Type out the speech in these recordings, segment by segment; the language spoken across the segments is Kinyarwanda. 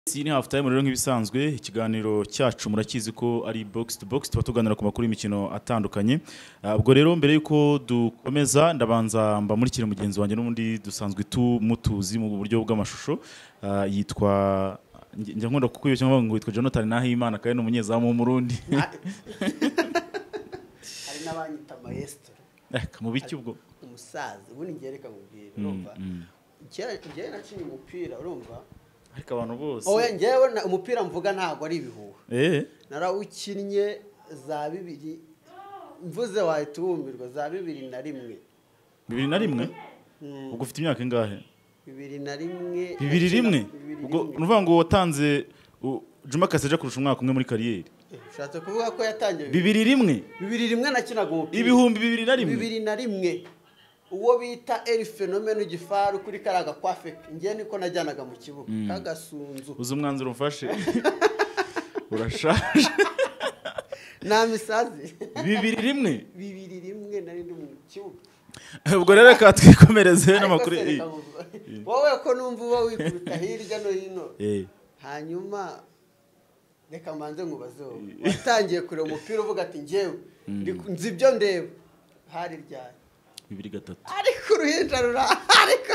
Ni halftime rero nk'ibisanzwe ikiganiro cyacu murakizi ko ari box to box tuba tuganira ku makuru y'imikino atandukanye. Ubwo rero mbere yuko dukomeza ndabanza mba muri kire mugenzi wanjye n'ubundi dusanzwe tumutuzi mu buryo bw'amashusho yitwa njya nkunda kukubeshya ngo yitwa Jonathan Nahimana kandi n'umunyezamu w'umurundi. Hari n'abanyita maestro. Mu biki ubwo Umusaza ubundi ngereka ngubwira urumva. Njye nakinye umupira urumva. Ariko abantu bose ngewe umupira mvuga ntago ari ibihuha narawukinnye za 2 mvuze wahitumirwa za 2001 2001 ubwo ufite imyaka ingahe 2001 ubwo nuvuga ngo watanze Juma Kaseja kurusha umwaka umwe muri kariyeri ushatse kuvuga ko yatangiye 2001 nakinaga umupira ibihumbi 2001 uwo bita El Fenomeno Gifaru kuri karaga kwafe ngiye niko najyanaga mu kibuga kagasunzu uzi umwanzuro umfashe urashaje na misazi 2001 nari ndi mu kibuga ubwo rero ka twikomereze n'amakuru wowe ko numva uba wikubita hirya no hino hanyuma reka manze nkubaze watangiye kure umupira uvuga ati ngewe nzi ibyo ndeba hari ryari 2003 ariko uruhinja rura ariko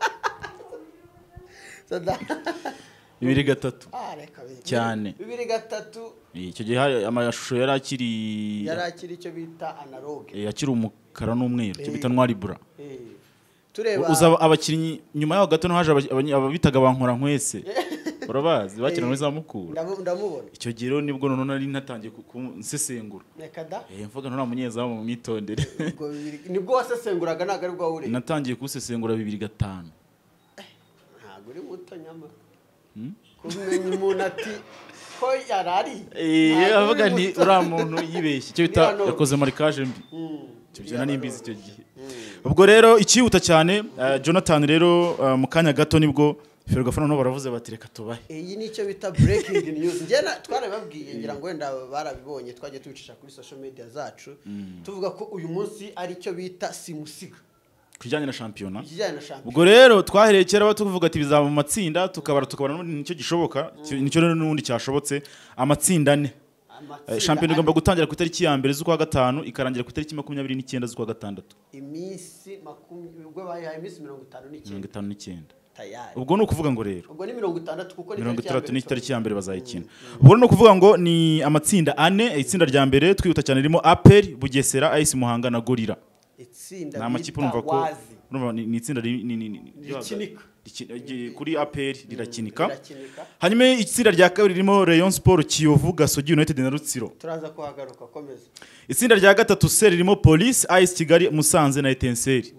2003 cyane 2003 icyo gihe amashusho yari akiri icyo bita analogue yakiri umukara n'umweru cyo bita noir blanc tureba uzaba abakinnyi nyuma yaho gato no haje ababitaga bankora nkwese urabazi bakina muri za mukura ndamubona icyo gihe rero nibwo none nari natangiye nsesengura reka da mvuga nta munyezamu mu mitondere nibwo wasesenguraga naga ari bwa ure natangiye kusesengura 2005 ntago uri muto nyama kumenya umuntu ati ko yarari avuga nti ura muntu yibeshye cyo bita yakoze marikage mbi cyo byana nimbizi icyo gihe ubwo rero ikihuta cyane Jonathan rero mu kanya gato nibwo Fergafana no baravuze bati reka tubahe iyi nicyo bita breaking news njena twarababwiye ngira ngo wenda barabibonye twagiye tubicisha kuri social media zacu tuvuga ko uyu munsi ari cyo bita simusiga kujyanye na shampiyona ubwo rero twahereye kera tuvuga ati bizaba mu matsinda tukabara nicyo gishoboka nicyo rero n'undi cyashobotse amatsinda ne shampiyona igomba gutangira ku itariki ya mbere z'ukwa gatanu ikarangira ku itariki 29 z'ukwa gatandatu iminsi 50 ubwo bayihaye iminsi 59 tayari ubwo no kuvuga ngo rero ubwo ni 60 kuko ni 60 ni itariki ya mbere bazayikina ubwo no kuvuga ngo ni amatsinda ane itsinda rya mbere twihuta cyane ririmo RPL Bugesera AS Muhanga na Gorira itsinda na makipe numva ko ni itsinda rikinika kuri RPL rirakinika hanyuma itsinda rya kabiri ririmo Rayon Sports Kiyovu Gasogi United na Rutsiro turaza kuhagaruka komeza itsinda rya gatatu se ririmo Police AS Kigali Musanze na Etincelle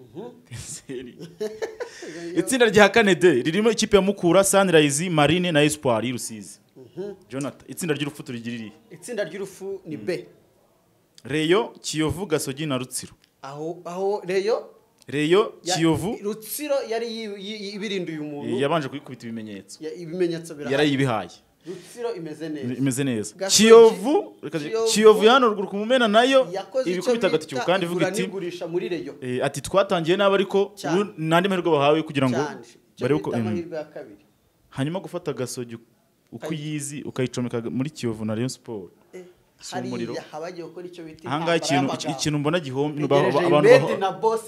itsinda rya kane de ririmo ikipe ya Mukura Sunrise Marine na Espoir y'Urusizi Jonathan itsinda ry'urupfu turigiririye itsinda ry'urupfu ni B Rayon Kiyovu Gasogi na Rutsiro aho Rayon Kiyovu Rutsiro yari ibirinduye umuntu yabanje kuyikubita ibimenyetso birahari yarayibihaye Rutsiro imeze neza Kiyovu hano ruguru kumumena nayo ibikubita gatyo kandi ivuga iti muri Rayon ati twatangiye naba ariko nandi mahirwe bahawe kugira ngo bare uko hanyuma gufata Gasogi uko yizi ukayicomeka muri Kiyovu na Rayon Sports hari habagiye gukora icyo biti hanga ikintu mbona gihombe abantu na boss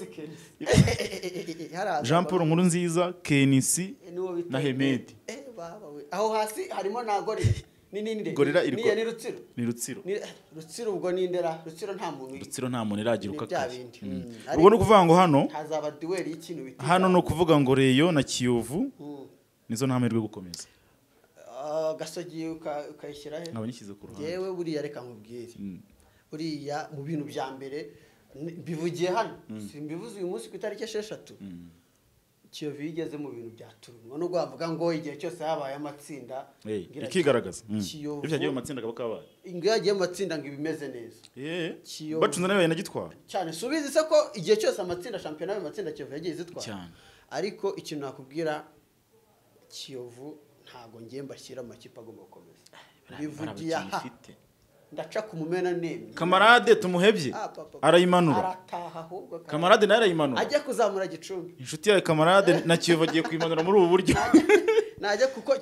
Jean Paul Nkuru nziza Kenisi na Hemedi aho hasi harimo na Gorira Gorira ni Rutsiro ubwo nindera Rutsiro nta muntu iragira ukakaye ubwo no kuvuga ngo hano hazaba duel y'ikintu biti hano no kuvuga ngo Rayon na Kiyovu nizo ntamerwe gukomeza Gasogi ukayishyira he nabanyishyize ku ruhande yewe buriya reka nkubwire buriya mu bintu bya mbere bivugiye hano simbivuze uyu munsi ku itariki 6 Kiyovu yigeze mu bintu byaturumwe no gwavuga ngo igihe cyose habaye amatsinda ikigaragaza ibyo yagiye mu matsinda kabaye ingo yagiye mu matsinda ngo ibimeze neza bacunza nayo yanagitwara cyane subize se ko igihe cyose amatsinda shampiyona mu matsinda Kiyovu yagiye zitwara cyane ariko ikintu nakubwira Kiyovu ntago ngiye mbashyira amakipe agomba gukomeza bivugiye aha ndaca kumumena neme kamarade tumuhebye arayimanura arataha ahubwo kamarade nayo arayimanura ajya kuzamura Gicumbi inshuti yawe kamarade na Kiyovu agiye kwimanura muri ubu buryo najya kuko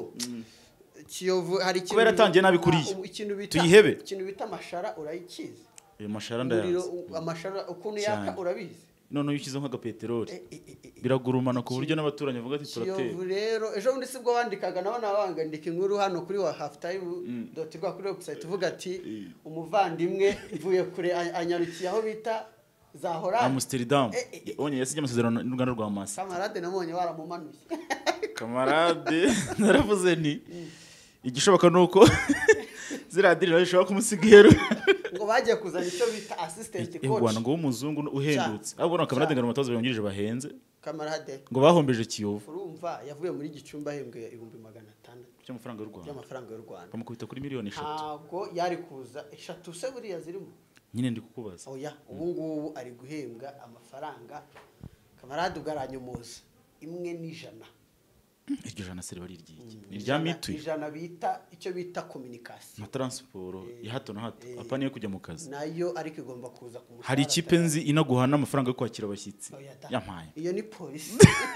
Kiyovu hari ikintu kubera atangiye nabikuriye tuyihebe ikintu bita amashara urayikiza amashara ndayazi amashara ukuntu yaka urabizi none uyikize nk'agapeteroli biragurumana ku buryo n'abaturanyi bavuga ati turatera Kiyovu rero ejo bundi sibwo wandikaga nabo nabangandika inkuru hano kuri wa halftime.rw kuri website uvuga ati umuvandimwe ivuye kure anyarukiye aho bita za Holland Amsterdam onye yasije amasezerano n'uruganda rwa Masi kamarade namonye waramumanuye kamarade naravuze ni igishoboka nuko ziradirira bishobora kumusigero ngo bagiye kuzana icyo bita assistant coach Rwanda ngo umuzungu uhendutse ahubwo kamarade ngana umutoza bayongirije bahenze kamarade ngo bahombeje Kiyovu urumva yavuye muri Gicumbi ahembwe 1600 cy'amafaranga y'u Rwanda y'amafaranga y'u Rwanda bamukubita kuri miliyoni 3 ntabwo yari kuza 3 se buriya zirimo nyine ndi kukubaza oya ubu ngubu ari guhembwa amafaranga kamarade ugaranyumuza 1.1 iryo jana seri bari ryiki ni rya mitu ijana bita icyo bita communication na transport ya hato na hato apaniye kujya mu kazi nayo ariko igomba kuza ku hari ikipe nzi inaguhana amafaranga yo kwakira abashyitsi yampaye iyo ni polisi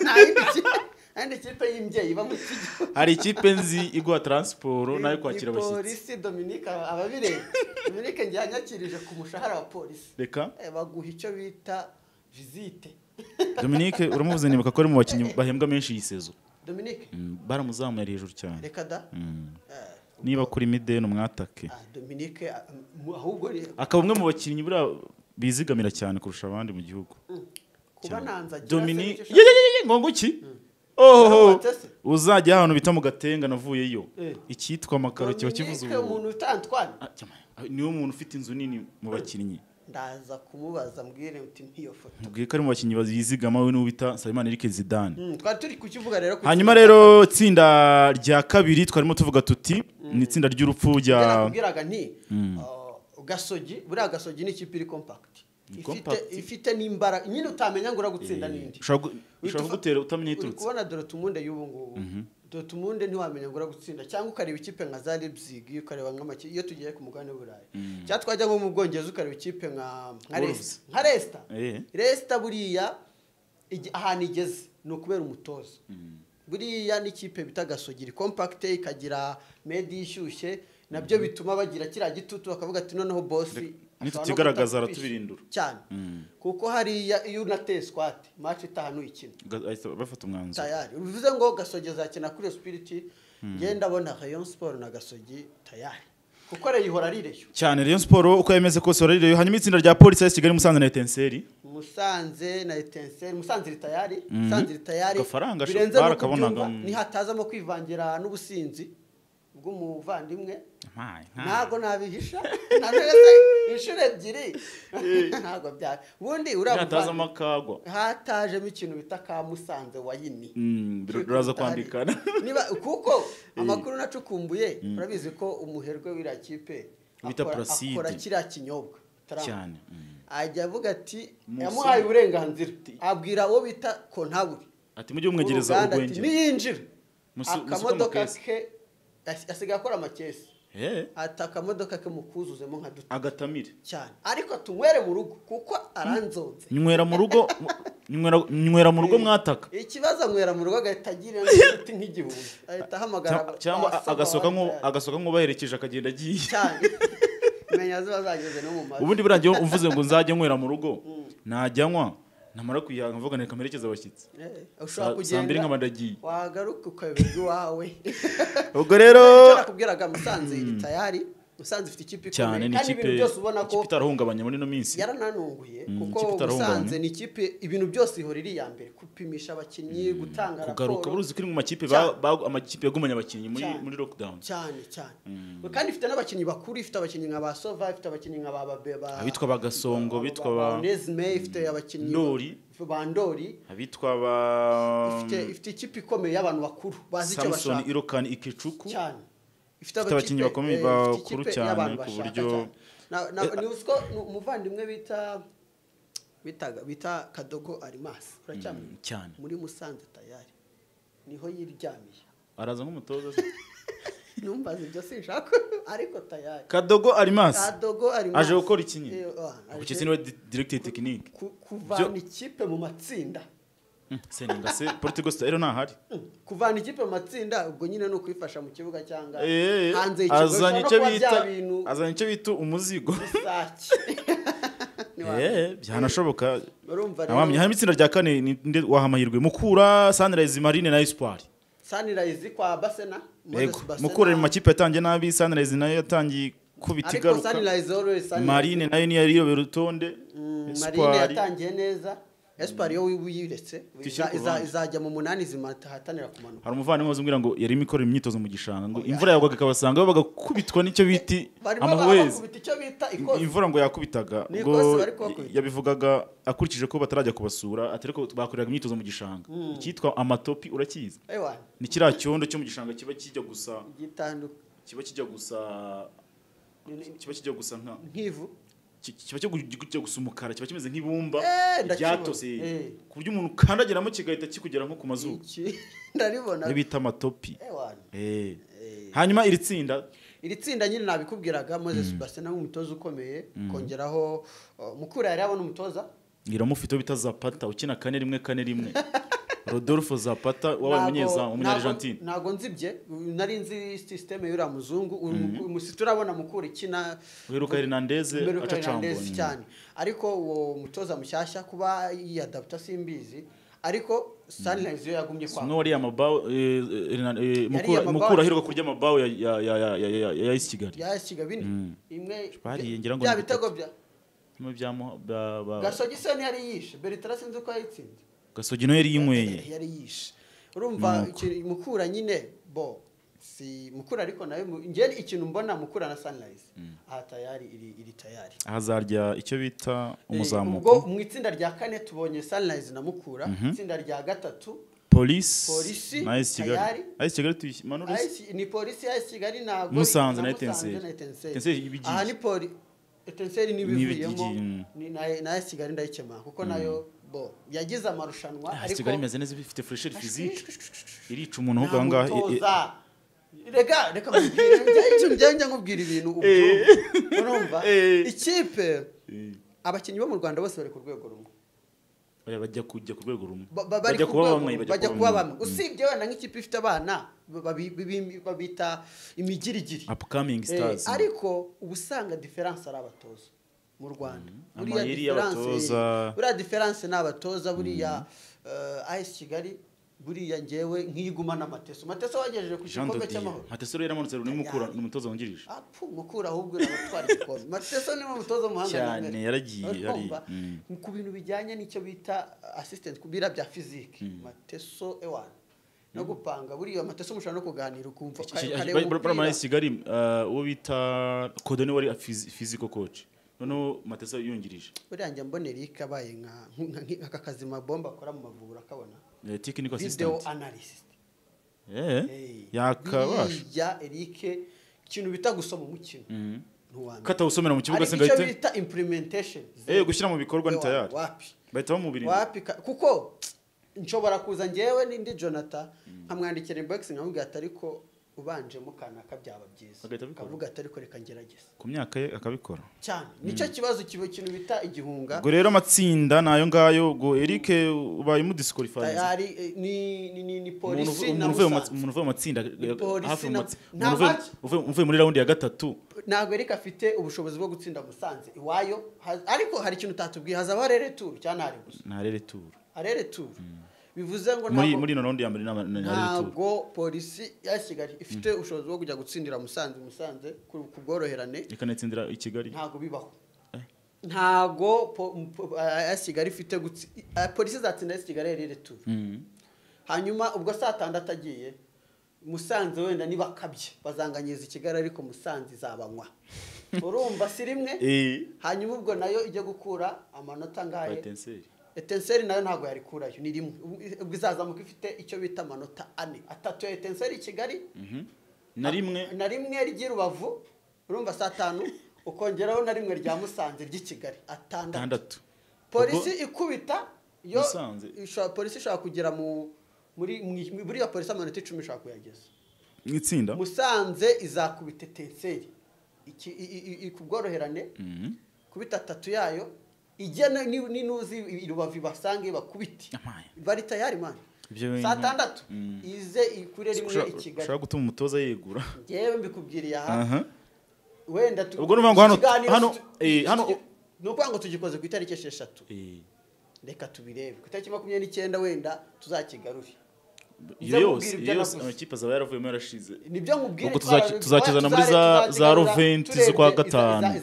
andi kipe y'imbyeyi ba mu kigo hari ikipe nzi igwa transport nayo kwakira abashyitsi polisi Dominique ababire Dominique njyanyakirije ku mushahara wa polisi reka baguha icyo bita visite Dominique uramuvuze nibuka ko ari mu bakinyi bahembwa menshi yisezo Dominique baramuzamuye hejuru cyane reka da niba kuri mideno mwatake Dominique ahubwo akaba umwe mu bakinyi bura bizigamira cyane kurusha abandi mu gihugu kuba nanza Dominique ngonguki uzajya hano bita mu gatenga navuyeyo ikitwa makaro kiba kivuze umuntu utantwana niwe muntu ufite inzu nini mu bakinyi ndaza kumubaza mbwire uti ntiyo foto mbwiye ko ari mu bakinyi bazizigama we n'ubita Salimani Eric Zidane twari turi kukivuga rero hanyuma rero itsinda rya kabiri twarimo tuvuga tuti ni itsinda ry'urupfu rya kubwiraga nti gasogi buriya gasogi ni ikipe iri compact ifite n'imbaraga nyine utamenya ngo uragutsinda n'indi ushobora kugutera utamenya iturutse kubona Dortmund y'ubu ngubu Dortmund ntiwamenya ngo uragutsinda cyangwa ukareba ikipe nka za Leipzig ukareba nk'amaki iyo tugiye ku mugabane w'Uburayi cyangwa twajya nko mu Bwongereza ukareba ikipe nka Leicester buriya ahantu igeze ni ukubera umutoza buriya n'ikipe bita gasogi compact ikagira medi ishyushye nabyo bituma bagira kiriya gitutu bakavuga ati noneho boss nitutigaragaza aratubirindura cyane kuko hariya iyo unateye squat match itahanu ikina bafata umwanzuro tayari bivuze ngo gasogi zakina kuri spirit ngenda abona Rayon Sports na gasogi tayari kuko rero ihora rireyo cyane Rayon Sports uko yemeze kose hora rireyo hanyuma itsinda rya Police ya Kigali Musanze na Etincelle Musanze ritayari gafaranga barakabonaga ni hatazamo kwivangira n'ubusinzi bw'umuvandimwe ntago nabihisha inshuro ebyiri ntago bya bundi urabutaza amakagwa hatajemo ikintu bita ka Musanze wayini biraza kwandikana niba kuko amakuru nacukumbuye urabizi ko umuherwe w'ira kipe akora kiriya kinyobwa cyane ajya avuga ati yamuhaye uburenganzira abwira uwo bita kontaburi ati mujye umwegereza urwengero niyinjira akamodoka ke asigaye akora amakesi atakamodoka ke mukuzuzemo nka duto agatamire cyane ariko tunywere mu rugo kuko aranzonze nywera mu rugo mwataka ikibazo nywera mu rugo agahita agira n'igiti nk'igihumbi ahita ahamagara cyangwa agasoka nk'ubaherekeje akagenda agiye cyane menya ziba zageze no mu mazi ubundi burangiye umvuze ngo nzajye nywera mu rugo najyanywa namara kuyanga mvuga neka merekeza abashyitsi ushobora kugenda nk'amadagiye wagaruka ukayoberwa iwawe ubwo rero nakubwiraga Musanze tayari Musanze ifite ikipe cyane ni ikipe byose ubona ko itarahungabanya muri no minsi yarananunguye kuko Musanze ni ikipe ibintu byose ihorira iya mbere kupimisha abakinnyi gutanga raporo kugaruka buruzi kuri mu makipe amakipe yagumanya abakinnyi muri lockdown cyane kandi ifite n'abakinnyi bakuru ifite abakinnyi nka ba Sova ifite abakinnyi nka ba abitwa bagasongo bitwa ba Nezme ifite abakinnyi bandori abitwa ba ifite ikipe ikomeye y'abantu bakuru bazi icyo bashaka Samson Irokani Ikicuku cyane ifite abakinnyi bakomeye bakuru cyane ku buryo ni usko umuvandimwe bita Kadogo Arimas uracyamenya cyane muri Musanze tayari niho yiryamiye araza nk'umutoza numbaze ibyo sinshaka ariko tayari Kadogo Arimas aje gukora ikinyi kuko niwe directeur technique kuvana ikipe mu matsinda Seninga se Portugal rero ntahari kuvana ikipe mu matsinda ubwo nyine no kwifasha mu kibuga cyangwa hanze y'ikigo azanye icyo bita umuzigo byanashoboka abamye hari itsinda rya kane wahamahirwe Mukura Sunrise Marine na Espoir Sunrise kwa Basena Mukura mu makipe yatangiye nabi Sunrise nayo yatangiye kubitigaruka Marine nayo ni yari yobera urutonde Marine yatangiye neza Espoir yo wiyiretse izajya mu munani zimahatanira kumanuka hari umuvandimwe wazumwira ngo yari mikora imyitozo mu gishanga ngo imvura yagwaga ikabasanga bagakubitwa n'icyo biti amahwezi imvura ngo yakubitaga ngo yabivugaga akurikije ko batarajya kubasura atariko bakoreraga imyitozo mu gishanga cyitwa amatopi urakiza ni kira cyondo cyo mu gishanga kiba kijya gusa nk'ivu kiba cyo gusa umukara kiba kimeze nk'ibumba byatose ku buryo umuntu kandageramo kigahita kikugera nko ku mazuru ndaribona bita amatopi hanyuma iri tsinda nyine nabikubwiraga Moses Basena nk'umutoza ukomeye kongeraho Mukura yari abona umutoza iramufite bita Zapata ukina 4-1 Rodolfo Zapata w'abanyeza umunyargentine nago nzibye nari nzi system y'ura muzungu turabona Mukura ikina uheruka Hernandez acacambo cyane ariko uwo mutoza mushyashya kuba yadapta simbizi ariko Sunrise yo yagumye kwa no wari amabao Mukura aheruka kurya amabao ya Kigali imwe bari ngira ngo bya bitego bya byamo Gasogi se ni yari yishe Bertrand sinzi ko yitsinze Gasogi no yari yinyweye yari yishe urumva Mukura nyine si Mukura ariko nayo ngene ikintu mbona Mukura na Sunrise aha tayari iri tayari ahazarya icyo bita umuzamuko ubwo mu itsinda rya kane tubonye Sunrise na Mukura itsinda rya gatatu Police na Kigali manuru ni Police ya Kigali nago Musanze na Etenseri aha ni Etenseri nibivuyemo ni na Kigali ndayikema kuko nayo yagize amarushanwa ariko Kigali imeze neza bifite fresher physique irica umuntu ahubwo ngaha reka njye nkubwira ibintu urumva ikipe abakinnyi bo mu Rwanda bose bari ku rwego rumwe bajya kujya ku rwego rumwe bajya kuba bamwe usibye wenda nk'ikipe ifite abana babita imigirigiri upcoming stars ariko ubusanga difference ari abatoza mu Rwanda buriya difference n'abatoza buriya AS Kigali buriya ngewe nkiguma n'amateso wagejeje ku gikombe cy'amahoro Mateso rero yamanutse ni Mukura n'umutoza wungirije Mukura ahubwo n'abatwara igikombe Mateso ni umutoza muhanga cyane yaragiye yari ku bintu bijyanye n'icyo bita assistant kubira bya physique Mateso no gupanga buriya Mateso mushana no kuganira ukumva kare Kigali uwo bita Kodone wari physical coach noneho Mateso yungirije buriya njye mbonera ikabaye nka kazi mabomba akora mu mavura akabona technical video analyst yakabasha ya Eric ikintu bita gusoma umukino kata usomera mu kibuga se ngahita icyo bita implementation gushyira mu bikorwa ni tayari bahita bamubiri kuko nshobora kuza ngewe n'indi Jonathan nkamwandikira inbox nkamubwira atariko ubanje mukanaka byaba byiza akavuga atariko reka ngerageza ku myaka ye akabikora cyane nicyo kibazo kibo kintu bita igihunga ubwo rero amatsinda nayo ngayo ubwo Eric ubaye mu disqualify tayari ni polisi na umuntu uvuye mu matsinda hafi uvuye muri round ya gatatu ntabwo Eric afite ubushobozi bwo gutsinda Musanze iwayo ariko hari ikintu tatubwiye hazaba rere tour cyane hari gusa arere tour bivuze ngo muri no round ya mbere ntabwo polisi ya Kigali ifite ubushobozi bwo kujya gutsindira Musanze ku bworoherane ikanetsindira i Kigali ntabwo bibaho ntabwo ya Kigali ifite polisi zatsinda ya Kigali rere tour hanyuma ubwo saa 6 agiye Musanze wenda niba kabye bazanganyeza Kigali ariko Musanze zabanywa urumva si rimwe hanyuma ubwo nayo ijye gukura amanota ngahe Etenseri nayo ntago yari kurayo ni rimwe ubwo izazamuka ifite icyo bita amanota 4 atatu ya Etenseri Kigali na rimwe ry'Irubavu urumva saa 5 ukongeraho na rimwe rya Musanze ry'Kigali 6 polisi ikubita yo polisi ishaka kugera muri ya polisi amanota 10 ishaka kuyageza itsinda Musanze izakubita Etenseri ikubworoherane kubita 3 yayo igena ninuzi irubavi basange bakubiti bari tayari man saa 6 ize ikure rimwe ikigali ushaka gutuma umutoza yegura yewe mbikubwiriye aha wenda ubwo nuvuga ngo hano nuko ngo tugikoze ku itariki 6 reka tubirebe ku itariki 29 wenda tuzakigaruri yose amakipe azaba yaravuyemo yarashize nibyo nkubwire tuzakizana muri za Roventi zo kwa gatanu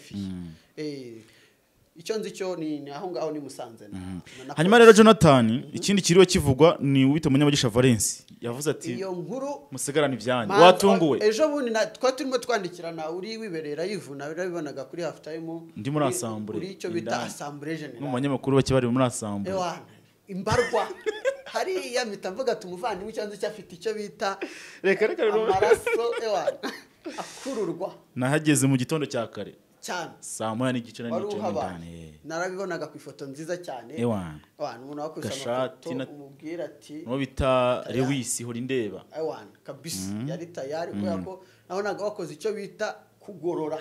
icyo nzi cyo ni aho ngaho ni Musanze hanyuma rero Jonathan ikindi kiriwe kivugwa ni ubita Munyabagisha Valence yavuze ati iyo nkuru musigarana ibyanyu watunguwe ejo bundi twa turimo twandikirana uri wiberera yivuna birabibonaga kuri half time ndi muri assemblée uri icyo bita assemblée générale mu banyamakuru bake bari muri assemblée imbarwa hari ya mitamvuga tumuvandimwe cyanze cyafite icyo bita reka rero amaraso akururwa nahageze mu gitondo cya kare cyane saa 9:30 n'indani narabibonaga ku ifoto nziza cyane umuntu wakoze amafoto umubwira ati no bita Lewis hori ndeba kabisa yari tayari ko nabonaga wakoze icyo bita kugorora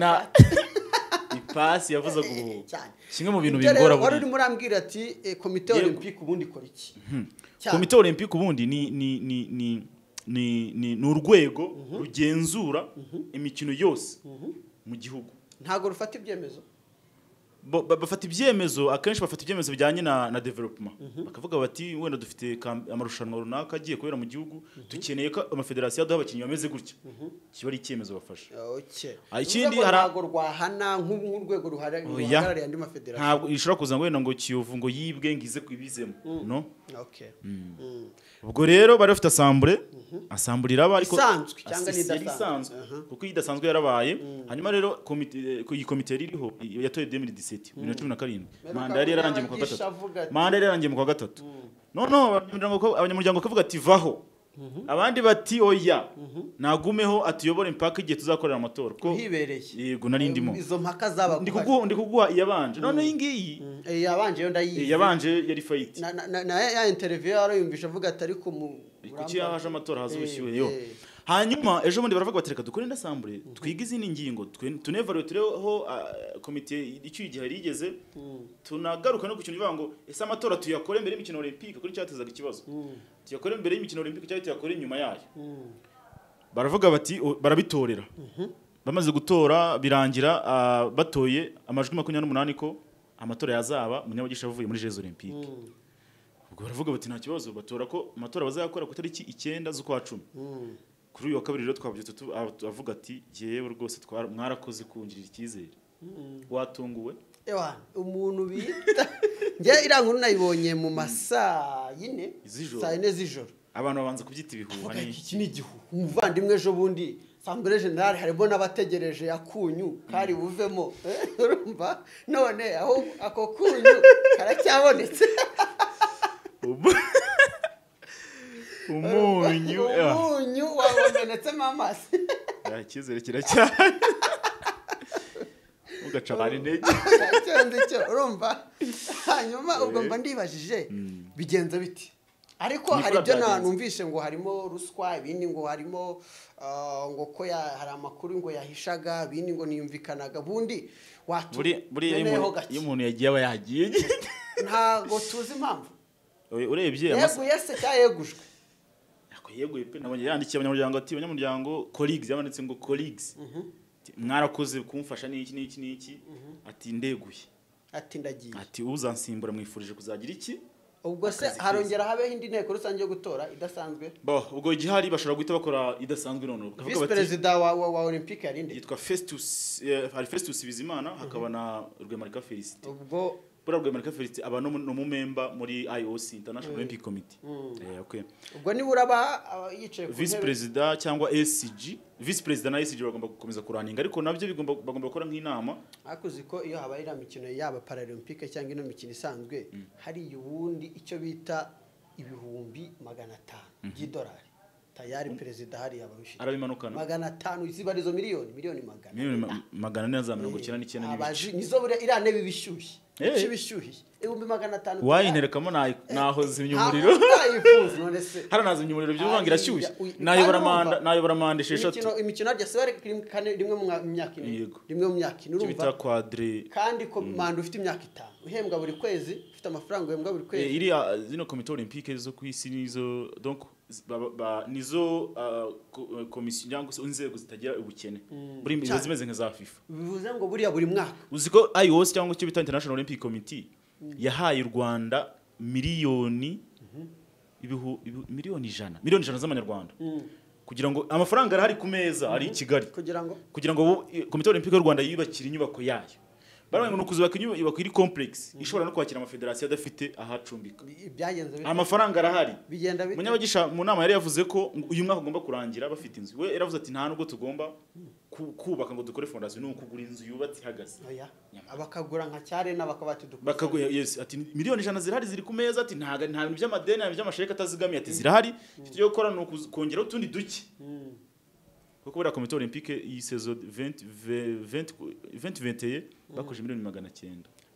ipasi yavuze ngo kimwe mu bintu bingora wari uri murambwira ati komite olympique ubundi ikora iki komite olympique ubundi ni urwego rugenzura imikino yose mu gihugu ntago rufata ibyemezo bafata ibyemezo akenshi bafata ibyemezo bijyanye na development bakavuga bati wenda dufite amarushanwa runaka agiye kubera mu gihugu dukeneye ko amafederasiyo aduha abakinnyi bameze gutya kiba ari icyemezo bafasha ikindi ntago rwahana nk'urwego ruhagarariye andi mafederasiyo ntabwo ishobora kuza ngo wenda ngo Kiyovu ngo yibwe ngize kwibizemo no ubwo rero bari bafite assemblée iraba ariko isanzwe cyangwa nidasanzwe kuko idasanzwe yarabaye hanyuma rero komite iriho yatoye 2017 2017 manda yari yarangiye mu kwa gatatu no abanyamuryango kavuga ati vaho abandi bati oya nagumeho atuyobora impaka igihe tuzakorera amatora ko hibereye yego nari ndimo izo mpaka zaba ndi kuguha iyabanje none iyi yabanje yo ndayizi yabanje yari fight na ya interview yarayumvisha avuga ati ariko kuki yaje amatora haza ubushyuhe yo hanyuma ejo bundi baravuga bati reka dukore indasambure twiga izindi ngingo tunevaluye tureho komite icyo igihe rigeze tunagaruka no kukintu bivuga ngo ese amatora tuyakore mbere y'imikino olympique kuri cyatezaga ikibazo tuyakore mbere y'imikino olympique cyangwa tuyakore nyuma yayo baravuga bati barabitorera bamaze gutora birangira batoye amajwi 28 ko amatora yazaba Munyabagisha avuye muri Jeux Olympique ubwo baravuga bati nta kibazo batora ko amatora bazayakora ku tariki 9 z'ukwa 10 kuri uyu wa kabiri rero twavuze avuga ati yewe rwose mwarakoze kungirira icyizere watunguwe umuntu bita nge irankuru nayibonye mu masaa 4 z'ijoro abantu babanza kubyita ibihuha iki ni igihuha umuvandimwe ejo bundi Assemblée Générale harimo n'abategereje yakunyu kari buvemo urumva none aho ako kunyu karacyabonetse umunyu wabonetsemo amazi icyizere kiracyari ugacabana intege cyo urumva hanyuma ubwo mba ndibajije bigenza biti ariko hari ibyo numvishe ngo harimo ruswa ibindi ngo harimo ngo ko hari amakuru ngo yahishaga ibindi ngo niyumvikanaga bundi iyo umuntu yagiye aba yagiye ntago tuzi impamvu urebye yeguye se cyayegujwe yeguye pe nabonye yandikiye abanyamuryango ati abanyamuryango colleagues yabanditse ngo colleagues mwarakoze kumfasha n'iki ati ndeguye ati ndagiye ati uzansimbura mwifurije kuzagira iki ubwo se harongera habeho indi nteko rusange yo gutora idasanzwe ubwo igihari bashobora guhita bakora idasanzwe none ukavuga bati Perezida wa Olympique yarinde yitwa Festus Bizimana hakaba na Rwemarika Felicite ubwo Rwemarika Felicite aba no mu member muri IOC International Olympic Committee okay ubwo ni buraba yicaye ku vice president cyangwa SCG vice president na SCG bagomba gukomeza kuraninga ariko nabyo bagomba gukora nk'inama akuzi ko iyo habaye imikino yaba Paralympique cyangwa ino mikino isanzwe hari ubundi icyo bita ibihumbi 500 by'idolari tayari perezida hari yabarusha arabimanukana 500 zibarizo miliyoni 100 magana 499 abaji nizo bure irane bibishyushye kibishyuhiye 1500 wayinterekamo naho zimya umuriro hara nazimya umuriro by'ubanga irashyushye nayobora manda 6 imikino arya sare rimwe mu myaka ine urumva quadre kandi ko manda ufite imyaka 5 uhembwa buri kwezi ufite amafaranga uhembwa buri kwezi iri zino komite olympique zo kwisi nizo donc nizo komisiyo cyangwa se inzego zitagira ubukene buri zimeze nka za FIFA bivuze ngo buriya buri mwaka uziko IOC cyangwa cyo bita International Olympic Committee yahaye u Rwanda miliyoni ijana z'amanyarwanda kugira ngo amafaranga arahari ku meza ari i Kigali kugira ngo komite olympique y'u Rwanda yubakire inyubako yayo barangwa no kuzubaka inyubako iri complex ishobora no kwakira amafederasiyo adafite ahacumbika amafaranga arahari munyabagisha mu nama yari yavuze ko uyu mwaka ugomba kurangira bafite inzu we yaravuze ati nta nubwo tugomba kubaka ngo dukore fondation no kugura inzu yubatse ihagaze abakagura nka cyare n'abakabati bakaguye yes ati miliyoni 100 zirahari ziri ku meza ati nta bintu by'amadeni nta by'amasheka atazigamiye ati zirahari icyo gukora no kongera utundi duke kuko bura komite olympique iyi saison 2021 bakoje miliyoni 900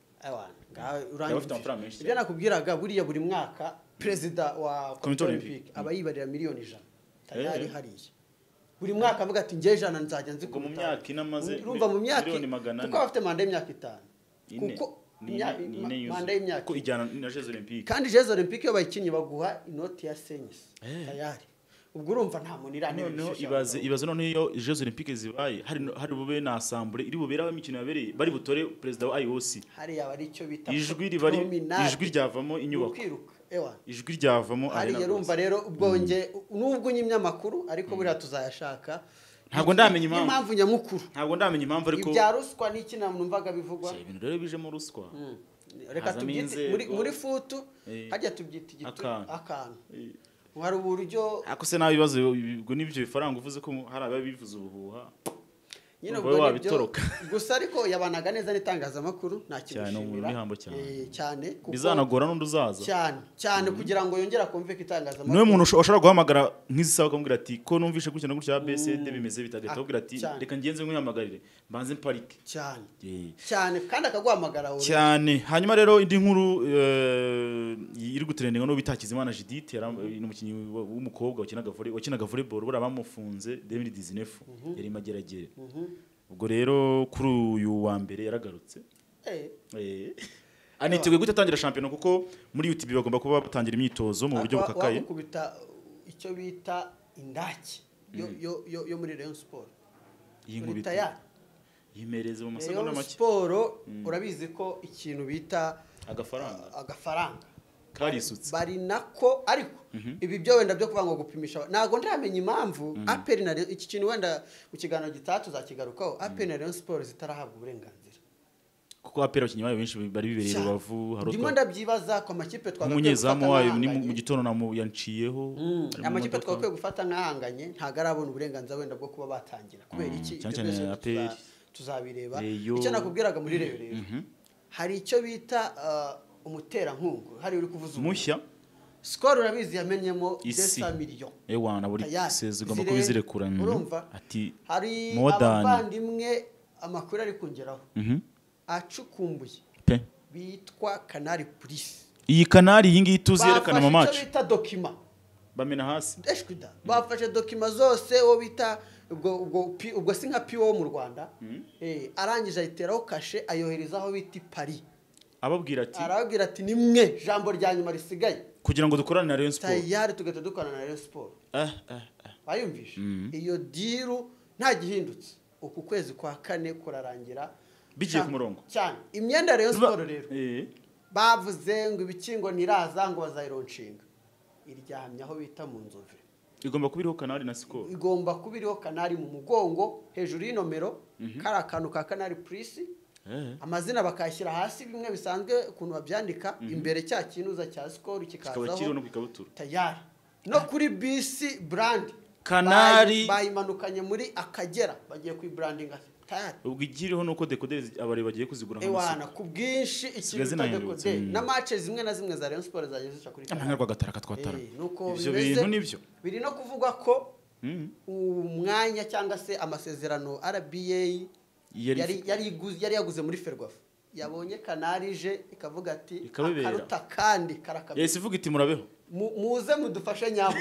urangije ibyo nakubwiraga buriya buri mwaka president wa komite olympique aba yibarira miliyoni 100 tayari hariye buri mwaka avuga ati ngiye jana nzajya nziko mu myaka inamaze urumva mu myaka kuko bafite manda y'imyaka 5 kuko manda y'imyaka ko ijyana na Jeux Olympiques kandi Jeux Olympiques yo bayikinye baguha inoti ya senyisi tayari ubwo urumva nta muntu iranira no ibaze none iyo Jeux Olympiques zibaye hari bube na assemblée iri buberaho imikino yabereye bari butore president wa IOC hari yaba ari cyo bita ijwi ryavamo inyubako ijwi ryavamo hari yarumva rero ubwonge nubwo nyimyamakuru ariko buriya tuzayashaka ntabwo ndamenya impamvu nyamukuru ntabwo ndamenya impamvu ariko ibya ruswa n'iki numvaga bivugwa ibintu rero bije mu ruswa reka tubyite muri futu hajya tubyita akantu hari uburyo ako se nabibazo ubwo nibyo bifaranga uvuze ko hari ababivuze ubuhuha nyine ubwo nibyo gusa ariko yabanaga neza n'itangazamakuru nta kimushimira cyane bizanagora n'undi uzaza cyane kugira ngo yongere akumve ko itangazamakuru niwe muntu ushobora guhamagara nk'izisaba akamubwira ati ko numvishe gutya na gutya ABCD bimeze bitagenda akubwira ati reka ngenze nk'uyamagarire mbanze mparike cyane kandi akaguhamagara cyane hanyuma rero indi nkuru iri gutrendinga no bitakizimana Judith n'umukinnyi w'umukobwa wakinaga volleyball bura bamufunze 2019 yari mageragere ubwo rero kuri uyu wa mbere yaragarutse aniteguye gutangira shampiyona kuko muri UTB bagomba kuba batangira imyitozo mu buryo bukakaye kubita icyo bita indaki yo muri Rayon Sports yinkubita yimereze mu masegonda make Sport urabizi ko ikintu bita agafaranga karisutse bari nako ariko ibi byo wenda byo kubanga gupimisha nago ndamenya impamvu RPL na iki kintu wenda mu kiganiro gitatu zakigarukaho RPL na Rayon Sports zitarahabwa uburenganzira kuko RPL abakinnyi bayo benshi bari bibereye Rubavu harotwa ndimo ndabyibaza ko amakipe twagakwiye umunyezamu wayo ni mu gitondo yanciyeho amakipe twagakwiye gufata nkahanganye ntago arabona uburenganzira wenda bwo kuba batangira kubera iki tuzabireba icyo nakubwiraga muri rero hari icyo bita umuterankunga hari uri kuvuza mushya SKOL urabizi yamenyemo 200 miliyoni ewana buri sezi ugomba kubizirekura ati hari abavandimwe amakuru ari kungeraho acukumbuye bitwa Canal Plus iyi kanari iyi ngiyi tuzi yerekana mu match bita document bamena hasi eshwida bafashe document zose wo bita ubwo si nka PO mu Rwanda arangije ayiteraho kashe ayoherezaho biti Paris arababwira ati nimwe jambo rya nyuma risigaye kugira ngo dukorane na Rayon Sports tayari tugata dukorana na Rayon Sports bayumvishe iyo diru nta gihindutse uku kwezi kwa 4 kurarangira bigiye ku murongo cyane imyenda ya Rayon Sports rero bavuze ngo ibikingo niraza ngo bazayironshinga iryamye aho bita mu nzove igomba kubiriho kanari na SKOL igomba kubiriho kanari mu mugongo hejuru y'inomero kara kantu ka Canal Plus amazina bakayishyira hasi bimwe bisanzwe ukuntu babyandika imbere cya kinuza cya SKOL kikazaho tayari no kuri BC brand kanari bayimanukanye muri Akagera bagiye kuyibrandinga tayari ubwo igiriho nuko decoder abari bagiye kuzigura ewana ku bwinshi ikintu decoder na match zimwe na zimwe za Rayon Sports zagiye zica kuri kanari nka gataraka twatara ibyo bintu nibyo biri no kuvuga ko umwanya cyangwa se amasezerano RPL yari yaguze muri Ferwafa yabonye kanarije ikavuga ati Ikabibera. akaruta kandi karakabira Yes ivuga iti murabeho muze mudufashe nyabo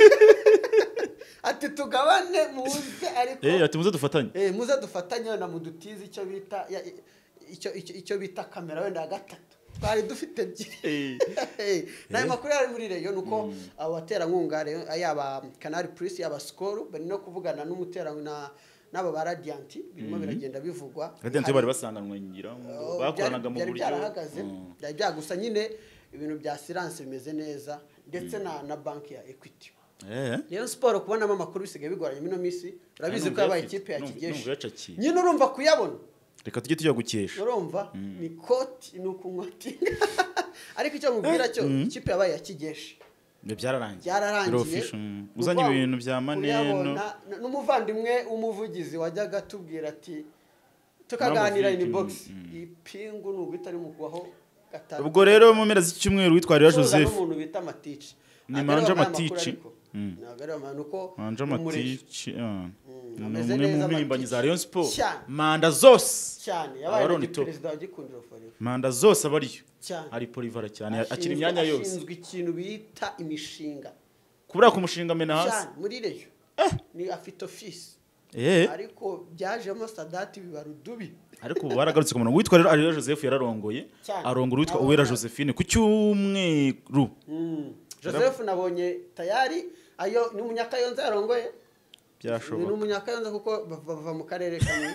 ati tugabane muze ariko ati muze dufatanye muze dufatanye na mudutize icyo bita icyo bita kamera wenda ya gatatu twari dufite ebyiri nayo makuru yari muri Rayon nuko abaterankunga yaba Canal Plus yaba SKOL bari no kuvugana n'umuterankunga n'aba ba Radiant birimo biragenda bivugwa Radiant bari basanganwe ngira bakoranaga mu buryo byari byagusa nyine ibintu bya silence bimeze neza ndetse na banki ya Equity Rayon Sports kubonamo amakuru bisigaye bigoranye mino misi urabizi ko yabaye ikipe ya kigeshi nyine urumva kuyabona reka tujye tujya gukesha urumva ni koti nukunkoti ariko icyo mubwira cyo ikipe yabaye ya kigeshi byararangiye uzanye ibintu bya maneno n'umuvandimwe w'umuvugizi wajyaga tubwira ati tukaganira in box ipingu n'ubwo ari mu kubaho gatatu ubwo rero mu mpera z'icyumweru witwarira Joseph n'umuntu bita Matici ni Manja Matici nagara manuko Manja Matici ameze umwe neza mu mpirimbanyi za Rayon Sports manda zose cyane yabaye perezida wa Gikundiro Forever manda zose abariyo cyane ari polivara cyane akiri imyanya yose ashinzwe ikintu bita imishinga kubura ku mushinga mena hasi cyane muri Rayon ni afite office ariko byajemo Sadati bibarudubi ariko baragarutse ku muntu witwa rero ari Joseph yararongoye arongora witwa Uwera Josephine ku cyumweru Joseph nabonye tayari ayo ni umunyakayonza yarongoye byashoboka ni umunyakayonza kuko bava mu karere kamwe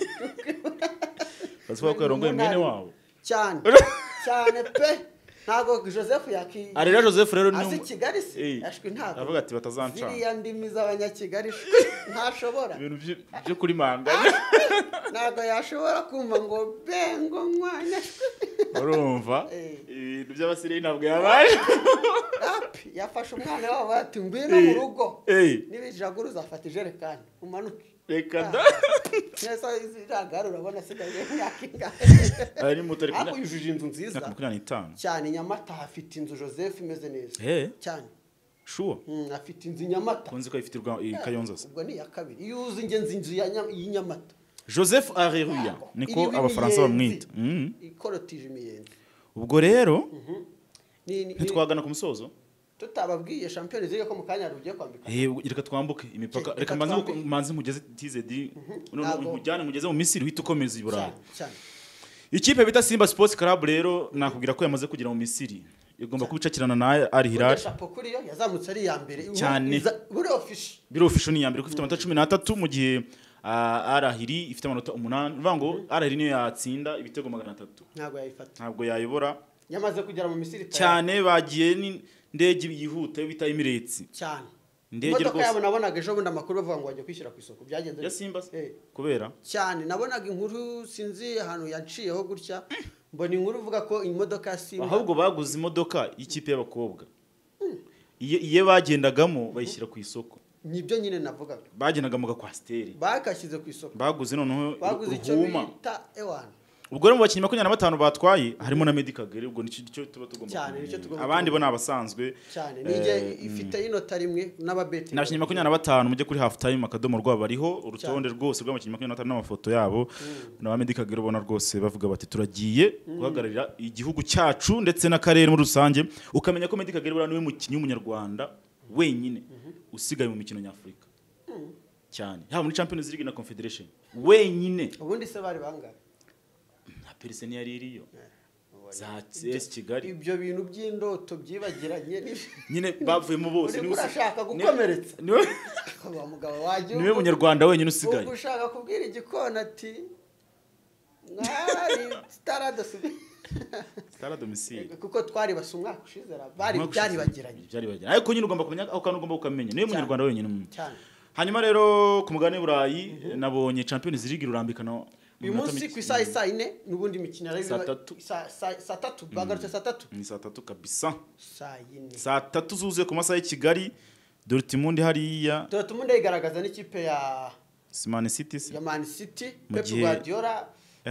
bazwa ko yarongoye mwene wabo cyane cyane pe ntago Joseph ari rero Joseph rero ni Kigali se ashwi ntago avuga ati batazanca ziriya ndimi z'abanyakigali ntashobora ibintu byo kuri mangana ntago yashobora kumva ngo bengo mwanya urumva ibintu by'abasiriya ntabwo yabaye yafashe umwana wabo ati ngwino mu rugo nibijaguru zafata ijerekani umanuke reka da neza iziragara urabona sigaye yakinga ari mutari kuna yujuje inzu nziza 25 cyane Nyamata hafite inzu Joseph imeze neza cyane sure afite inzu Nyamata kunzi ko ifitirwa Kayonza ubwo ni ya kabiri yuzi ingenzi inzu y'Inyamata Joseph Areruya niko abafaransa bamwita ikorotije imiyenzi ubwo rero ntitwagana ku musozo tutababwiye Champions League ko mukanya rugiye kwambika reka twambuke imipaka reka manzi mugeze TZD mujyane mugeze mu Misiri uhita ukomeza iburayi ikipe bita Simba Sports Club rero nakubwira ko yamaze kugira mu Misiri igomba kubicakirana na Al Hilal Shapokuriyo yazamutse ari ya mbere cyane biro official ni ya mbere ifite amanota 13 mu gihe Arahiri ifite amanota 8 vango Arahiri niyo yatsinda ibitego 300 ntabwo yayobora yamaze kugera mu Misiri cyane bagiye ndege yihuta bita Emirates cyane ndege rwose yabo nabonaga ejo bundi amakuru bavuga ngo bajye kwishyira ku isoko byagenze ya Simba kubera cyane nabonaga inkuru sinzi ahantu yaciyeho gutya mbona inkuru uvuga ko imodoka Simba ahubwo baguze imodoka y'ikipe y'abakobwa iye bagendagamo bayishyira ku isoko nibyo nyine navugaga bagendagamo ga kwasteri bakashyize ku isoko baguze noneho baguze icyo bita ewana ubwo rero mu bakinnyi 25 batwaye harimo na Medical Gere ubwo nicyo tuba tugomba cyane nicyo tugomba abandi bo nabasanzwe cyane nije ifite inota rimwe n'ababeti n'abakinnyi 25 mujye kuri halftime.rw bariho urutonde rwose rw'abakinnyi 25 n'amafoto yabo na Medical Gere ubona rwose bavuga bati turagiye guhagararira igihugu cyacu ndetse n'akarere muri rusange ukamenya ko Medical Gere niwe mukinnyi w'umunyarwanda wenyine usigaye mu mikino nyafurika cyane haba muri Champions League na Confederation wenyine ubundi se bari bangahe Perseni yari iriyo za CS Kigali ibyo bintu by'indoto byibagiranye nyine bavuyemo bose ni urashaka gukomeretsa niwe kwa mugabo waje niwe munyarwanda wenyine usigaye ushaka kubwira igikona ati mwari Stara domicile kuko twari basumwaka ushizera bari byari bagiranye ariko nyine ugomba kumenya aho kandi ugomba ukamenya niwe munyarwanda wenyine hanyuma rero ku mugane burayi nabonye Champions League rurambikana uyu munsi ku isaha 4 n'ubundi mikino ari saa 3 bagarutse saa 3 ni saa 3 kabisa saa 3 zuzuye ku masaha y'Kigali Dortmund hariya Dortmund igaragaza n'ikipe ya Man City ya Man City Pep Guardiola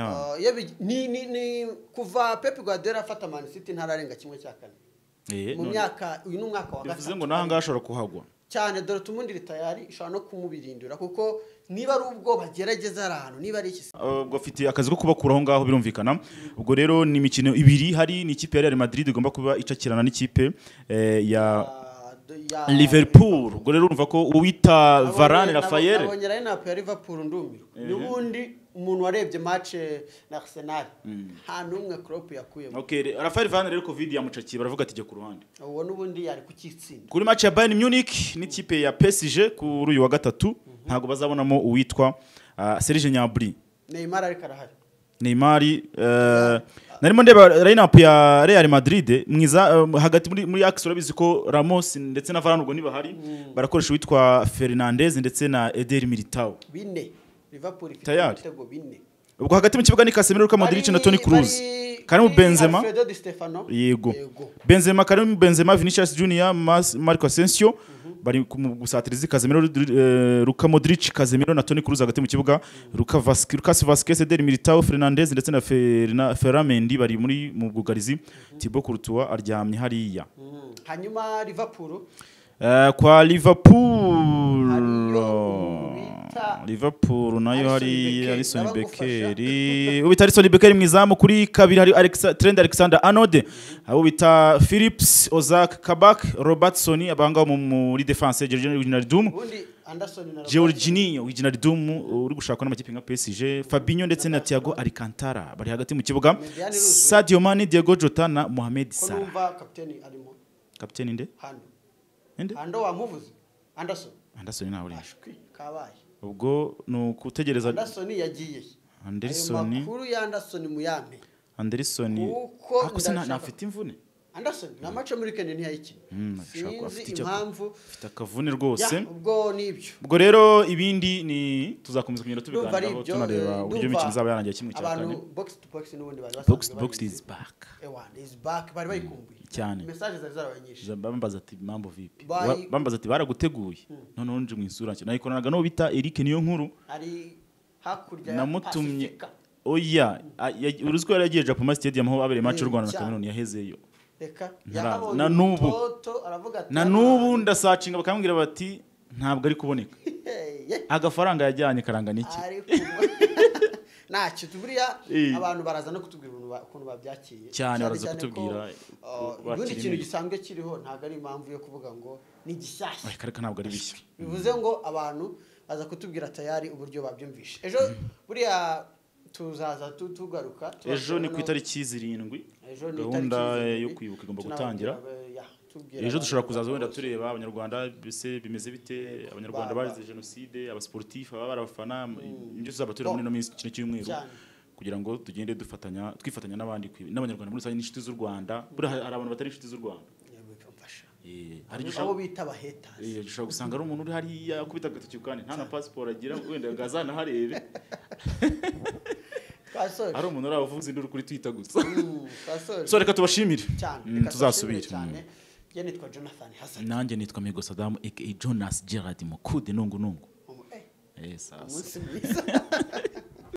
ni kuva Pep Guardiola afata Man City ntararenga kimwe cya kane mu myaka uyu n'umwaka wa gatatu bivuze ngo naha ngashobora kuhagwa cyane dore tumundiri tayari ishobora no kumubirindura kuko niba ari ubwo bagerageza ahantu niba ari iki ubwo afite akazi ko kubakuraho ngaho birumvikana ubwo rero ni imikino ibiri hari ni ikipe ya Real Madrid igomba kuba icakirana n'ikipe ya Liverpool ubwo rero urumva ko uwita Varane Rafael abonye line-up ya Liverpool ndumiro n'ubundi umuntu warebye match na Arsenal nta numwe Klopp yakuyemo. Okay, Rafael Varane rero Covid yamucakiye baravuga ati je ku ruhande. Uwo n'ubundi yari kukitsinda. Kuri match ya Bayern Munich n'ikipe ya PSG kuri uyu wa gatatu ntago bazabonamo uwitwa Serge Gnabry. Neymar ariko arahari. Neymar narimo ndeba line-up ya Real Madrid mwiza hagati muri axe urabizi ko Ramos ndetse na Varane ubwo niba hari barakoresha witwa Fernandes ndetse na Eder Militao. Bine Liverpool ifite ibitego bine. Ubwo hagati mu kibuga ni Casemiro, Luka Modric na Toni Kroos. Karimu Benzema. Yego. Benzema, Karimu Benzema, Vinicius Junior, Marco Asensio bari gusatiriza Casemiro, Luka Modric, Casemiro na Toni Kroos hagati mu kibuga. Lucas Vazquez, Eder Militao, Fernandes ndetse na Ferramendi bari muri mu bwugarizi. Thibaut Courtois aryamye hariya. Hanyuma Liverpool kwa Liverpool nayo hari Alisson Becker ubita Alisson Becker mwizamu kuri kabiri hari Trent Alexander-Arnold abo bita Phillips, Ozak, Kabak, Robertson abanga muri defense Jorginho Wijnaldum uri gushaka n'amakipe nka PSG, Fabinho ndetse na Thiago Alcantara bari hagati mu kibuga, Sadio Mane, Diego Jota na Mohamed Salah. Konumva kapiteni arimo. Kapiteni nde? Hando wamuvuze Anderson nawe kabaye ubwo nukutegereza Anderson yagiye makuru ya Anderson muyampe Anderson akose nafite imvune Anderson na match muri Kenya ntiyayiki sinzi impamvu afite akavune rwose ubwo nibyo ubwo rero ibindi ni tuzakomeza kunyura tubiganiraho tunareba uburyo imikino zaba yarangiye kimwe cyane abantu box to box n'ubundi bari basanzwe box is back bari bayikumbuye cyane message zarabanyisha bambaza ati mambo vipi bambaza ati baraguteguye none nje mu isura cyo nayikoranaga no bita Eric niyo nkuru ari hakurya namutumye oya uruziko yaragiye Japan Stadium aho abereye match y'u Rwanda na Cameroon yahezeyo reka na nubu ndasacinga bakambwira bati ntabwo ari kuboneka agafaranga yajyanye karanga niki nacyo tuburiya abantu baraza no kutubwira ukuntu babyakiye cyane baraza kutubwira ubundi ikintu gisanzwe kiriho ntabwo ari impamvu yo kuvuga ngo ni gishyashya ariko ntabwo ari bishya bivuze ngo abantu baza kutubwira tayari uburyo babyumvishe ejo buriya tuzaza tugaruka ejo ni ku itariki 7 gahunda yo kwibuka igomba gutangira ejo dushobora kuzaza wenda tureba abanyarwanda bise bimeze bite abanyarwanda bazize genocide abasportif abafana ibyo tuzaba tureba muri no minsi kino cy'umweru kugira ngo tugende twifatanya n'abandi n'abanyarwanda muri inshuti z'u Rwanda buri hari abantu batari inshuti z'u Rwanda hari abo bita baheta dushobora gusanga ari umuntu uri hariya kubita agatoki kandi nta na passport agira wenda gazana harebe ari umuntu uravuze induru kuri Twitter gusa so reka tubashimire tuzasubira cyane je nitwa Jonathan Hassan nanjye nitwa Migo Saddam aka Jonas Gerard Mukude nungu sasa